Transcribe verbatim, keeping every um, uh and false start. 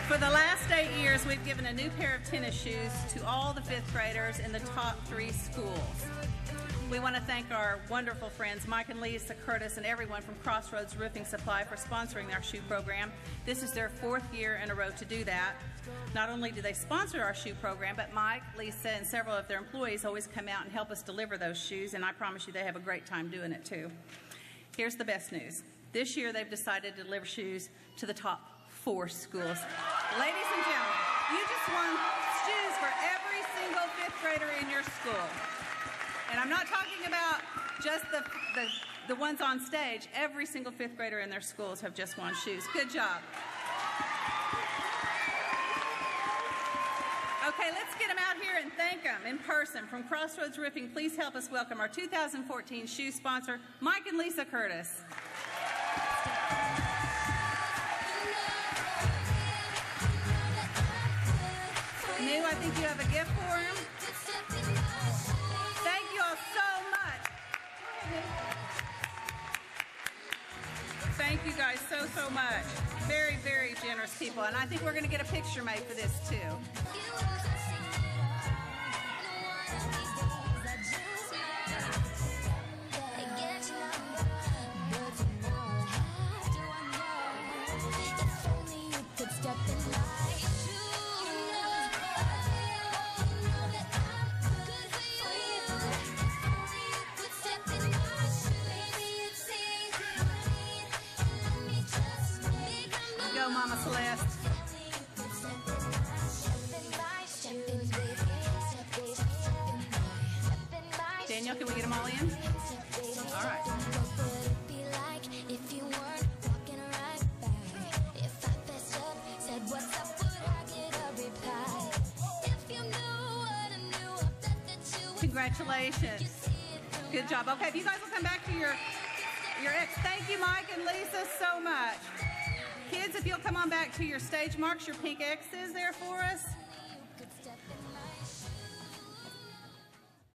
For the last eight years, we've given a new pair of tennis shoes to all the fifth graders in the top three schools. We want to thank our wonderful friends Mike and Lisa Curtis and everyone from Crossroads Roofing Supply for sponsoring our shoe program. This is their fourth year in a row to do that. Not only do they sponsor our shoe program, but Mike, Lisa, and several of their employees always come out and help us deliver those shoes, and I promise you they have a great time doing it too. Here's the best news. This year they've decided to deliver shoes to the top four schools. Ladies and gentlemen, you just won shoes for every single fifth grader in your school. And I'm not talking about just the, the, the ones on stage. Every single fifth grader in their schools have just won shoes. Good job. Okay, let's get them out here and thank them in person. From Crossroads Roofing, please help us welcome our two thousand fourteen shoe sponsor, Mike and Lisa Curtis. New, I think you have a gift for him. Thank you all so much. Thank you guys so, so much. Very, very generous people. And I think we're going to get a picture made for this too. Go, Mama Celeste. Daniel, can we get them all in? All right. Congratulations. Good job. Okay, if you guys will come back to your, your ex. Thank you, Mike and Lisa, so much. Kids, if you'll come on back to your stage marks, your pink X's there for us.